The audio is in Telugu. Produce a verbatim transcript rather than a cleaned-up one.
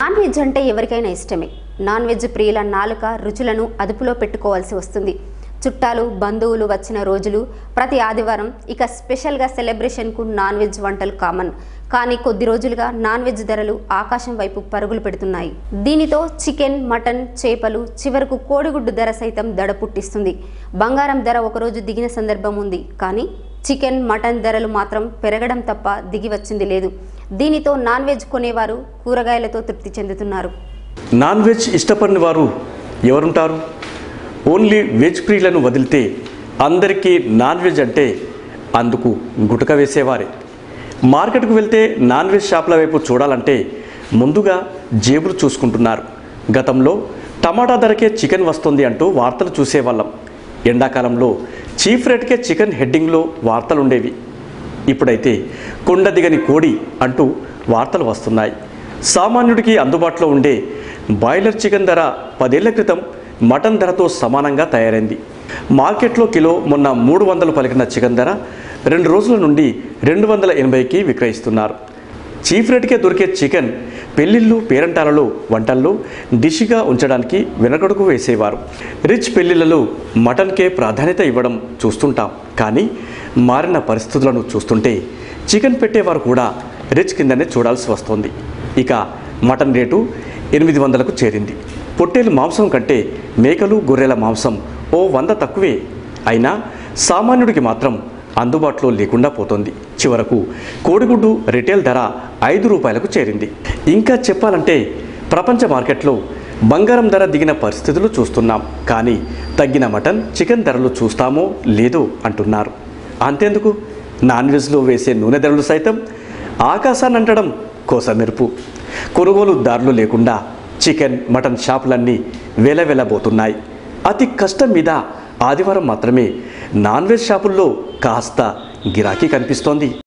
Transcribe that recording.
నాన్ వెజ్ అంటే ఎవరికైనా ఇష్టమే. నాన్ వెజ్ ప్రియుల నాలుక రుచులను అదుపులో పెట్టుకోవాల్సి వస్తుంది. చుట్టాలు బంధువులు వచ్చిన రోజులు, ప్రతి ఆదివారం ఇక స్పెషల్గా సెలబ్రేషన్కు నాన్ వెజ్ వంటలు కామన్. కానీ కొద్ది రోజులుగా నాన్ వెజ్ ధరలు ఆకాశం వైపు పరుగులు పెడుతున్నాయి. దీనితో చికెన్, మటన్, చేపలు, చివరకు కోడిగుడ్డు ధర సైతం దడ పుట్టిస్తుంది. బంగారం ధర ఒకరోజు దిగిన సందర్భం ఉంది. కానీ చికెన్, మటన్ ధరలు మాత్రం పెరగడం తప్ప దిగి వచ్చింది లేదు. దీనితో నాన్ వెజ్ కొనేవారు కూరగాయలతో తృప్తి చెందుతున్నారు. నాన్ వెజ్ ఇష్టపడిన వారు ఎవరుంటారు? ఓన్లీ వెజ్ ప్రియులను వదిలితే అందరికీ నాన్ వెజ్ అంటే అందుకు గుటక వేసేవారే. మార్కెట్కు వెళ్తే నాన్ వెజ్ షాపుల వైపు చూడాలంటే ముందుగా జేబులు చూసుకుంటున్నారు. గతంలో టమాటా ధరకే చికెన్ వస్తుంది అంటూ వార్తలు చూసేవాళ్ళం. ఎండాకాలంలో చీఫ్ రేట్కే చికెన్ హెడ్డింగ్లో వార్తలు ఉండేవి. ఇప్పుడైతే కొండ దిగని కోడి అంటూ వార్తలు వస్తున్నాయి. సామాన్యుడికి అందుబాటులో ఉండే బాయిలర్ చికెన్ ధర పదేళ్ల క్రితం మటన్ ధరతో సమానంగా తయారైంది. మార్కెట్లో కిలో మొన్న మూడు వందలు పలికిన చికెన్ ధర రెండు రోజుల నుండి రెండు వందల ఎనభైకి విక్రయిస్తున్నారు. చీఫ్ రేట్కే దొరికే చికెన్ పెళ్లిళ్ళు, పేరంటాలలో వంటల్లో డిష్గా ఉంచడానికి వెనకడుగు వేసేవారు. రిచ్ పెళ్లిళ్లలో మటన్కే ప్రాధాన్యత ఇవ్వడం చూస్తుంటాం. కానీ మారిన పరిస్థితులను చూస్తుంటే చికెన్ పెట్టేవారు కూడా రిచ్ కిందనే చూడాల్సి వస్తుంది. ఇక మటన్ రేటు ఎనిమిది వందలకు చేరింది. పొట్టేలు మాంసం కంటే మేకలు, గొర్రెల మాంసం ఓ వంద తక్కువే. అయినా సామాన్యుడికి మాత్రం అందుబాటులో లేకుండా పోతుంది. చివరకు కోడిగుడ్డు రిటైల్ ధర ఐదు రూపాయలకు చేరింది. ఇంకా చెప్పాలంటే ప్రపంచ మార్కెట్లో బంగారం ధర దిగిన పరిస్థితులు చూస్తున్నాం. కానీ తగ్గిన మటన్, చికెన్ ధరలు చూస్తామో లేదో అంటున్నారు. అంతేందుకు, నాన్ వెజ్లో వేసే నూనె ధరలు సైతం ఆకాశాన్ని అంటడం కోసమెరుపు. కొనుగోలుదారులు లేకుండా చికెన్, మటన్ షాపులన్నీ వెలవెలబోతున్నాయి. అతి కష్టం మీద ఆదివారం మాత్రమే నాన్ వెజ్ షాపుల్లో కాస్త గిరాకీ కనిపిస్తోంది.